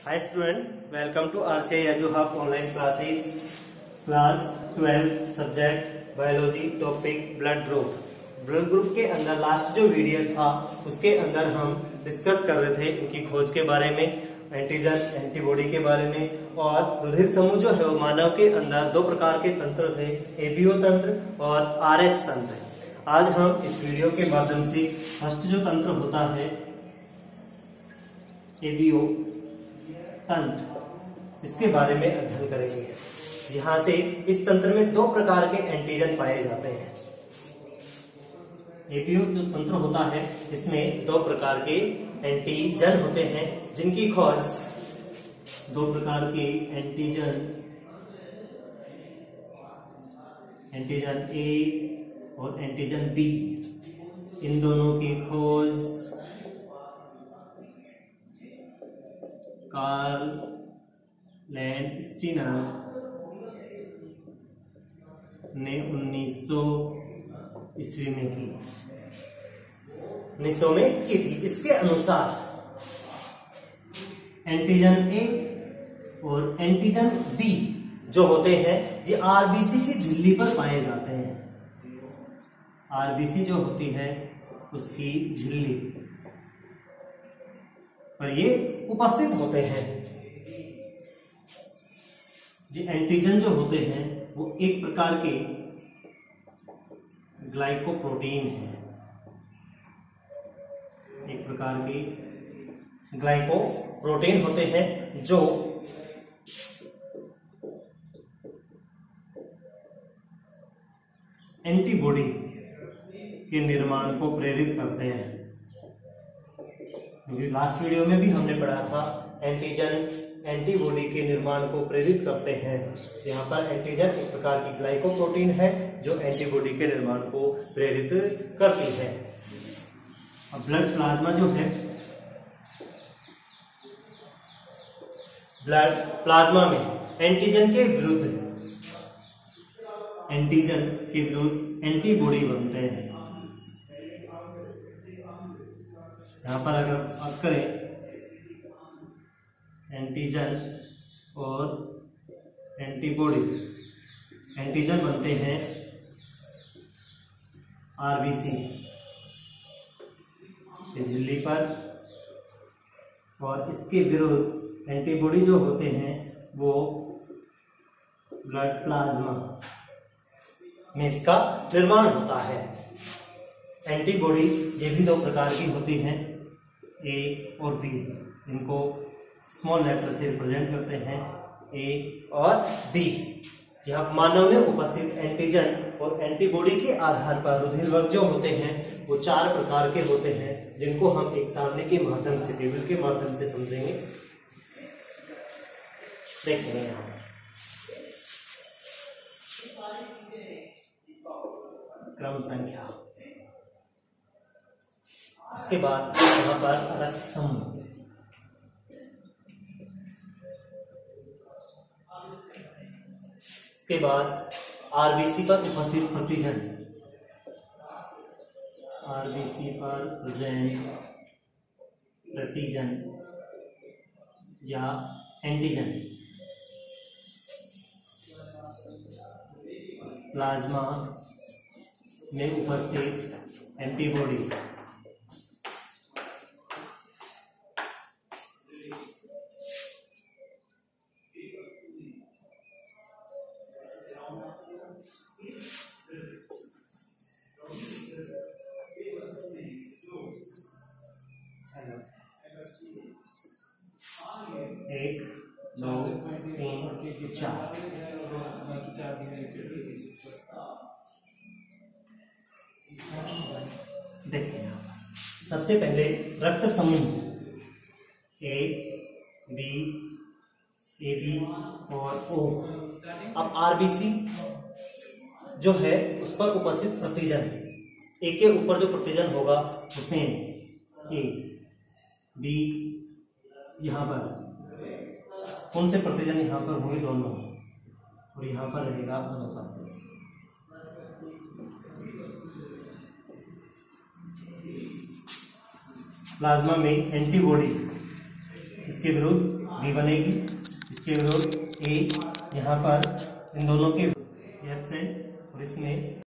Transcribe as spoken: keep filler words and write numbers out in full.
Hi student, welcome to R C I Edu Hub online classes. Class twelve subject biology topic blood group. Blood group के अंदर last जो video था उसके अंदर हम discuss कर रहे थे इनकी खोज के बारे में, एंटीजन एंटीबॉडी के बारे में, और रुधिर समूह जो है वो मानव के अंदर दो प्रकार के तंत्र थे, एबीओ तंत्र और आरएच तंत्र। आज हम इस वीडियो के माध्यम से फर्स्ट जो तंत्र होता है एबीओ तंत्र, इसके बारे में अध्ययन करेंगे। यहाँ से इस तंत्र में दो प्रकार के एंटीजन पाए जाते हैं। एबीओ जो तंत्र होता है इसमें दो प्रकार के एंटीजन होते हैं जिनकी खोज दो प्रकार के एंटीजन एंटीजन ए और एंटीजन बी, इन दोनों की खोज कार्ल लैंडस्टीनर ने उन्नीस सौ ईस्वी में की उन्नीस सौ में की थी। इसके अनुसार एंटीजन ए और एंटीजन बी जो होते हैं ये आरबीसी की झिल्ली पर पाए जाते हैं। आरबीसी जो होती है उसकी झिल्ली पर ये उपस्थित होते हैं। ये एंटीजन जो होते हैं वो एक प्रकार के ग्लाइकोप्रोटीन है, एक प्रकार के ग्लाइकोप्रोटीन होते हैं जो एंटीबॉडी के निर्माण को प्रेरित करते हैं। लास्ट वीडियो में भी हमने पढ़ा था एंटीजन एंटीबॉडी के निर्माण को प्रेरित करते हैं। यहाँ पर एंटीजन एक प्रकार की ग्लाइकोप्रोटीन है जो एंटीबॉडी के निर्माण को प्रेरित करती है। अब ब्लड प्लाज्मा जो है, ब्लड प्लाज्मा में एंटीजन के विरुद्ध एंटीजन के विरुद्ध एंटीबॉडी बनते हैं। यहाँ पर अगर बात करें एंटीजन और एंटीबॉडी, एंटीजन बनते हैं आरबीसी झिल्ली पर, और इसके विरुद्ध एंटीबॉडी जो होते हैं वो ब्लड प्लाज्मा में इसका निर्माण होता है। एंटीबॉडी ये भी दो प्रकार की होती हैं, ए और बी, इनको स्मॉल लेटर से रिप्रेजेंट करते हैं, ए और बी। यहाँ मानव में उपस्थित एंटीजन और एंटीबॉडी के आधार पर रुधिर जो होते हैं वो चार प्रकार के होते हैं जिनको हम एक सामने के माध्यम से, टेबल के माध्यम से समझेंगे। देखते हैं यहाँ क्रम संख्या, इसके बाद यहाँ पर रक्त समूह, इसके बाद आरबीसी पर उपस्थित प्रतिजन, आरबीसी पर प्रेजेंट प्रतिजन या एंटीजन, प्लाज्मा में उपस्थित एंटीबॉडी, एक दो तीन चार, देखिए सबसे पहले रक्त समूह ए बी, ए बी और ओ। अब आरबीसी जो है उस पर उपस्थित प्रतिजन, ए के ऊपर जो प्रतिजन होगा उसे ए, बी, यहाँ पर कौन से प्रतिजन यहाँ पर होंगे दोनों, और यहाँ पर रहेगा अनुपस्थित। प्लाज्मा में एंटीबॉडी इसके विरुद्ध बी बनेगी, इसके विरुद्ध ए, यहाँ पर इन दोनों के एब्सेंट और इसमें